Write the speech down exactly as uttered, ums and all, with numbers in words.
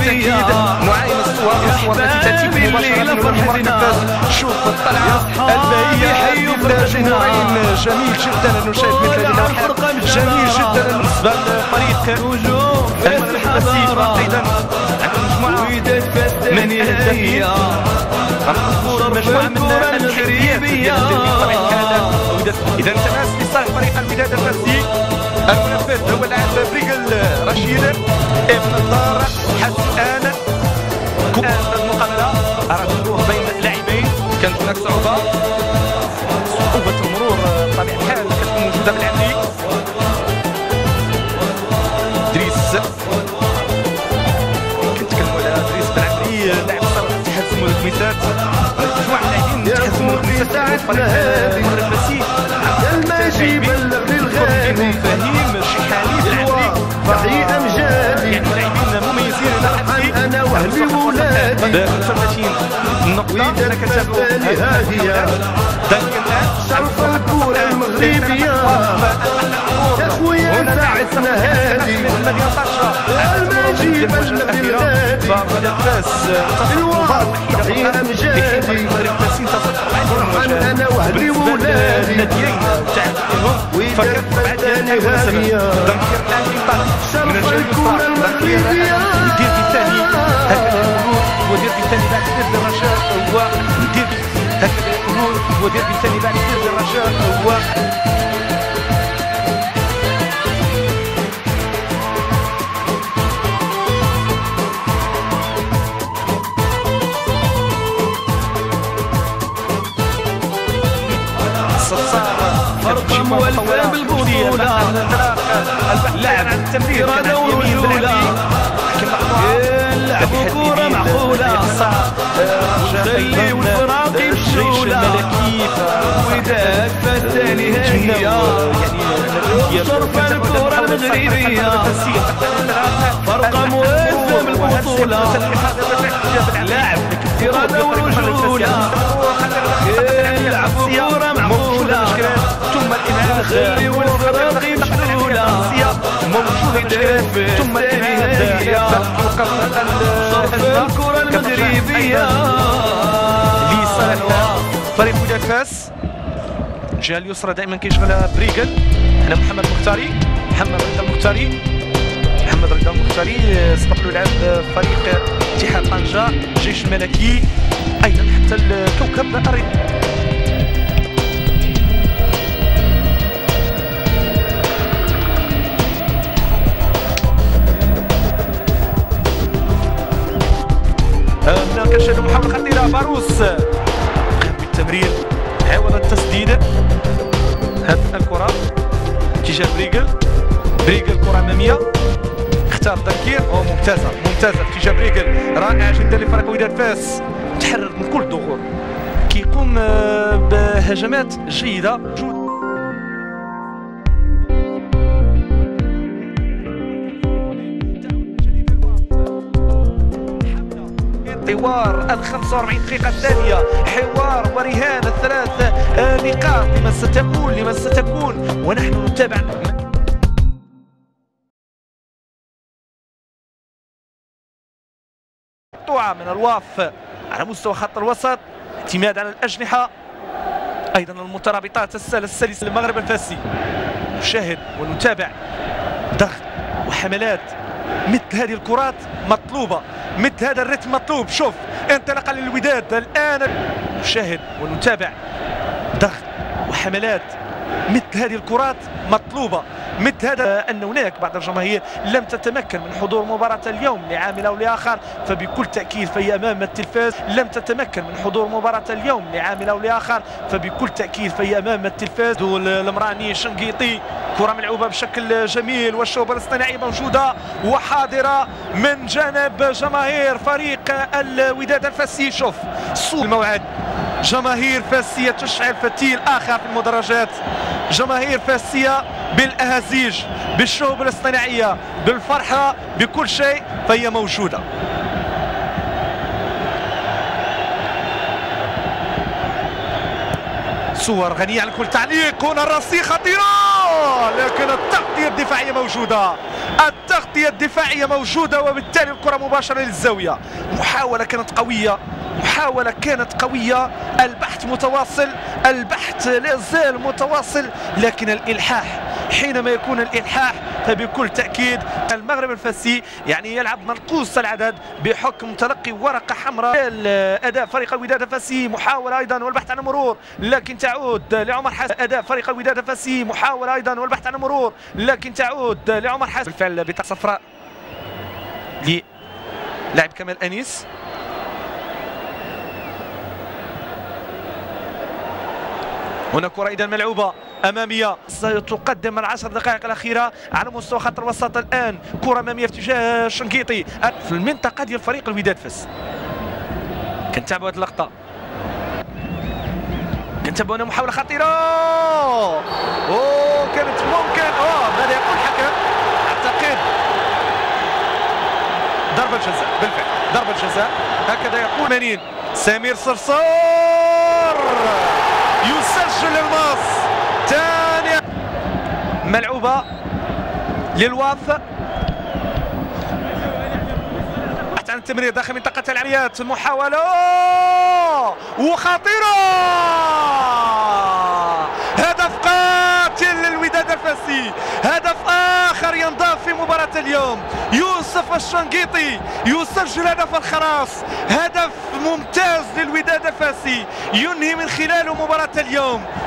بالتأكيد نعاين الصور الصور التي تأتي مباشرة من المباراة الفاز. شوف الطلعة الباهية للجمهورين، جميل جدا أن نشاهد مثل هذه اللوحات، جميل جدا بالنسبة لفريق المغرب. أيضا مجموعة من الأهدافية، مجموعة من الحيثيات بطبيعة الحال. إذا تماس لصالح فريق الوداد الفاسي. المنفذ هو اللاعب بريغل رشيد ابن الدار حسان. المقابلة أراد المرور بين لاعبين، كانت هناك صعوبة صعوبة المرور بطبيعة الحال كتكون موجودة بالعملي. دريس كنتكلموا على دريس بالعملي لاعب صراحة اتحاد سمو الخميسات، مجموعة من اللاعبين اتحاد سمو الخميسات في فريق المغرب الفاسي. الماشي بلغ للغالي فهيم شحالي بالعملي تحية أمجادي يعني لاعبين مميزين إلى أنا وأهلي وولادي ثلاثين نقطة. أنا كنتابعوا هادية شرف الكرة المغربية يا خويا ساعتنا هادي الماشي بلغ للغالي الوقت تحية أمجادي فرحان أنا وأهلي وولادي ويدفع الثاني هادية شرف الكرة المغربية ندير في الثاني هكذا الأمور ودير في الثاني بعد سير الرجاء هو ندير هكذا الأمور ودير في الثاني بعد سير الرجاء هو فرقة مولفة بالبطولة لاعب التمرير إرادة ورجولة يلعبوا كورة معقولة خلي والفراق يمشولة وداد فالثاني هي صرف الكورة المغربية فرقة مولفة بالبطولة لاعب إرادة ورجولة يلعبوا كورة معقولة ثم الانهاء خلي والفراق يمشولة موجودة ثم الانهاء صرف الكرة المغربية لصالح فريق وداد فاس. الجهة اليسرى دائما كيشغلها بريغل. هنا محمد مختاري محمد رضا المختاري محمد رضا المختاري سبق له لعب فريق اتحاد طنجة الجيش الملكي ايضا حتى الكوكب الرياضي. هنا كنشاهدوا محاولة خطيرة باروس قام بالتمرير حاول التسديد. هذه الكرة اتجاه بريغل بريغل كرة أمامية اختار تنكير او ممتازة ممتازة اتجاه بريغل رائع جدا لفريق وداد فاس تحرر من كل ضغوط كيقوم بهجمات جيدة. حوار ال خمسة وأربعين دقيقة الثانية حوار ورهان الثلاث نقاط لمن ستكون لمن ستكون ونحن نتابع مقطوعة من الواف على مستوى خط الوسط اعتماد على الأجنحة أيضا المترابطات السهلة السلسة للمغرب الفاسي. نشاهد ونتابع ضغط وحملات مثل هذه الكرات مطلوبة مثل هذا الرتم مطلوب. شوف انطلاقا للوداد الآن نشاهد ونتابع ضغط وحملات مثل هذه الكرات مطلوبة مثل هذا. أن هناك بعض الجماهير لم تتمكن من حضور مباراة اليوم لعامل أو لآخر فبكل تأكيد فهي أمام التلفاز. لم تتمكن من حضور مباراة اليوم لعامل أو لآخر فبكل تأكيد فهي أمام التلفاز. المراني شنقيطي كرة ملعوبة بشكل جميل والشوبة الاصطناعية موجودة وحاضرة من جانب جماهير فريق الوداد الفاسي. شوف صوت الموعد جماهير فاسية تشعل فتيل آخر في المدرجات. جماهير فاسية بالأهازيج بالشوب الاصطناعية بالفرحة بكل شيء فهي موجودة. صور غنية عن كل تعليق. هنا الرصي خطيرة لكن التغطية الدفاعية موجودة. التغطية الدفاعية موجودة، وبالتالي الكرة مباشرة للزاوية. محاولة كانت قوية، محاولة كانت قوية، البحث متواصل، البحث لا زال متواصل، لكن الإلحاح حينما يكون الإلحاح فبكل تأكيد المغرب الفاسي يعني يلعب منقوص العدد بحكم تلقي ورقة حمراء. أداء فريق الوداد الفاسي، محاولة أيضا والبحث عن المرور، لكن تعود لعمر حسن. أداء فريق الوداد الفاسي، محاولة أيضا والبحث عن المرور، لكن تعود لعمر حسن. بالفعل بطاقة صفراء للاعب كمال أنيس. هنا كرة إذا ملعوبة أمامية ستقدم العشر دقائق الأخيرة على مستوى خط الوسط. الآن كرة أمامية في اتجاه الشنقيطي في المنطقة ديال فريق الوداد فاس. كنتابعوا هذه اللقطة، كنتابعوا هنا محاولة خطيرة، أوه كانت ممكن، أوه ماذا يقول الحكم؟ أعتقد ضربة جزاء، بالفعل ضربة جزاء هكذا يقول. ثمانين سمير صرصور يسجل الماس ثانية، ملعوبة للواف عن التمرير داخل منطقة العمليات. محاولة وخطيرة، هدف قاتل للوداد الفاسي، هدف آخر ينضاف في مباراة اليوم. يوسف الشنقيطي يسجل هدف الخلاص، هدف ممتاز للوداد الفاسي ينهي من خلاله مباراة اليوم.